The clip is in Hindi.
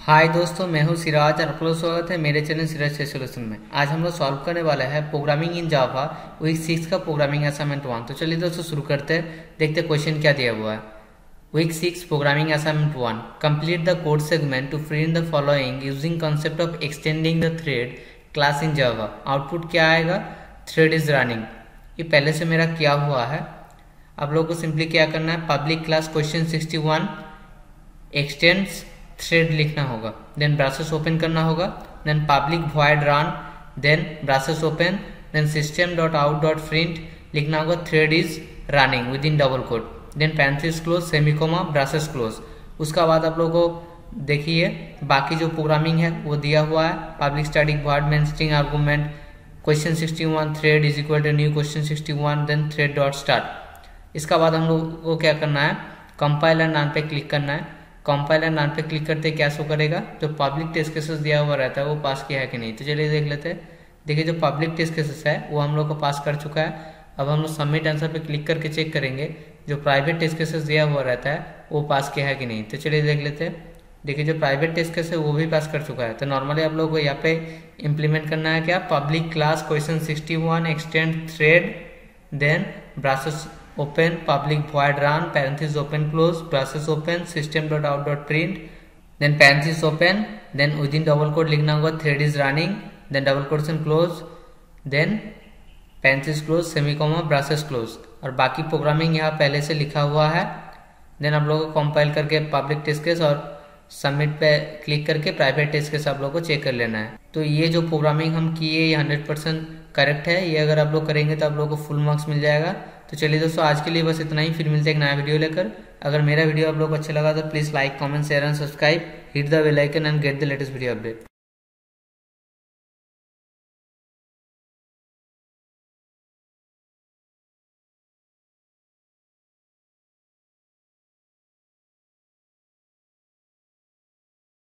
हाय दोस्तों, मैं हूं सिराज और आप लोग स्वागत है मेरे चैनल सिराज सोल्यूशन में। आज हम लोग सॉल्व करने वाला है प्रोग्रामिंग इन जावा वीक 6 का प्रोग्रामिंग असाइनमेंट 1। तो चलिए दोस्तों शुरू करते हैं, देखते हैं क्वेश्चन क्या दिया हुआ है। Week 6 programming assignment 1, complete the code segment to print the following using concept of extending the thread class in Java. Output क्या आएगा? Thread is running. ये पहले से मेरा किया हुआ है। आप लोगों को सिंपली क्या करना है, public class question 61 extends thread लिखना होगा, देन ब्रासेस ओपन करना होगा, then public void run, then braces open, then system dot out dot print लिखना होगा thread is running with in double quote, then parenthesis close, semicolon, braces close. उसका बाद आप लोगों को देखिए बाकी जो प्रोग्रामिंग है वो दिया हुआ है। Public static void main string argument question 61 thread is equal to new question 61, then thread dot start. इसका बाद हम लोग को क्या करना है, कंपाइलर नाम पे क्लिक करना है। कंपाइलर नाम पे क्लिक करते क्या शो करेगा, जो पब्लिक टेस्ट केसेस दिया हुआ रहता है वो पास किया है कि नहीं। तो चलिए देख लेते हैं। देखिए जो पब्लिक टेस्ट केसेस है वो हम लोग को पास कर चुका है। अब हम लोग सबमिट आंसर पे क्लिक करके चेक करेंगे जो प्राइवेट टेस्ट केसेस दिया हुआ रहता है वो पास किया है कि नहीं। तो चलिए देख लेते हैं। देखिए जो प्राइवेट टेस्ट केस है वो भी पास कर चुका है। तो नॉर्मली आप लोग को यहाँ पे इम्प्लीमेंट करना है क्या, public class question 61 extend thread, then braces open public void run parenthesis open close braces open system dot out dot print, then parenthesis open, then within double quote लिखना होगा thread is running, then double quotation close, then parenthesis close semicolon braces close। और बाकी प्रोग्रामिंग यहाँ पहले से लिखा हुआ है। देन आप लोगों को कंपाइल करके पब्लिक टेस्ट केस और सबमिट पे क्लिक करके प्राइवेट टेस्ट केस आप लोगों को चेक कर लेना है। तो ये जो प्रोग्रामिंग हम किए ये 100% करेक्ट है। ये अगर आप लोग करेंगे तो आप लोगों को फुल मार्क्स मिल जाएगा। तो चलिए दोस्तों आज के लिए बस इतना ही, फिर मिलते हैं एक नया वीडियो लेकर। अगर मेरा वीडियो आप लोग को अच्छा लगा तो please like, comment, share and subscribe, hit the bell icon and get the latest video update.